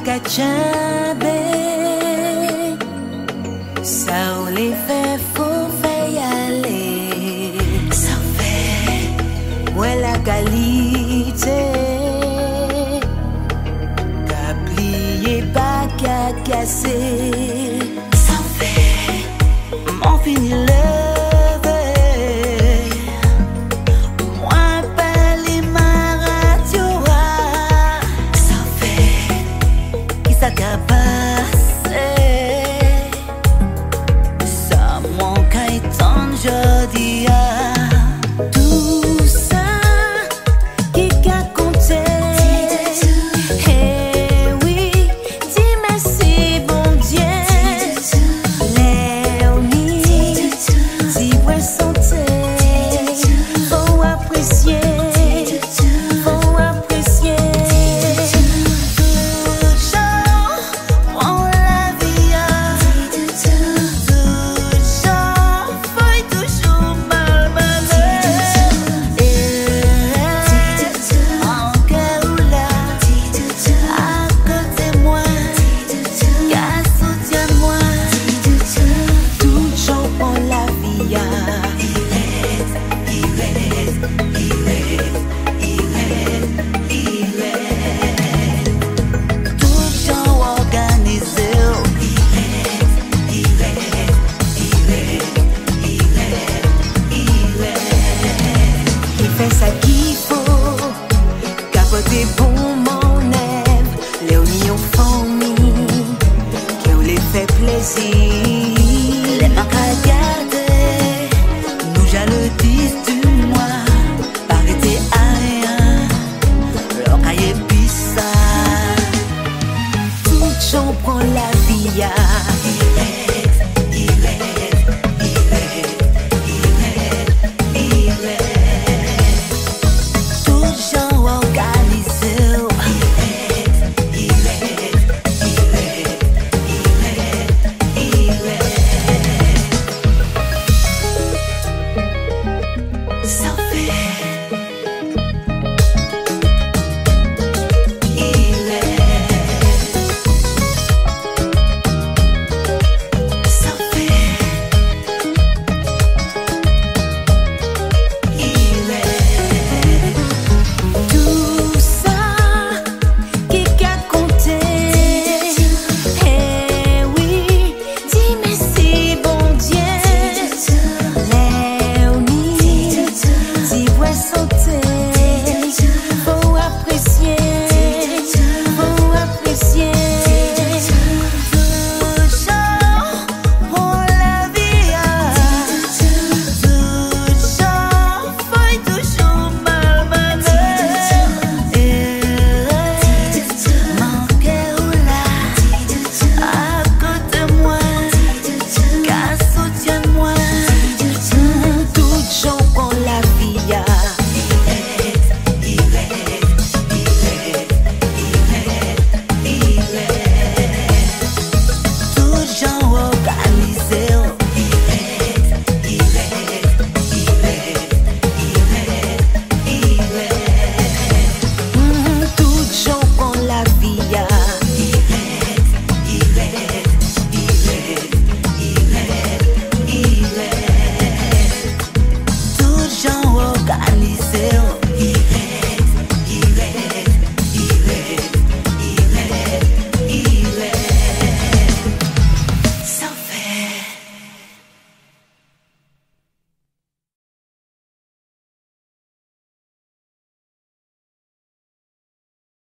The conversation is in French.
Kachambe, ça ou les fait, faut faire y aller. Ça fait, ouais la qualité. T'as plié, pas qu'à casser. Ça fait, m'en finit levé. Moi, belle ma radio. Ça fait, qui ça qu'a passé. Ça manque à étendre, je dis. Tout ça, qui qu'a compté. Eh oui, dis merci, bon Dieu. Léonie, dis ouais santé. Faut apprécier, faut apprécier. Toujours, prends la vie. Toujours, faut toujours mal malheur. En cœur ou là, à côté de moi, qu'à soutient-moi. Toujours prends la vie. Tout temps organisé. Il fait ça qui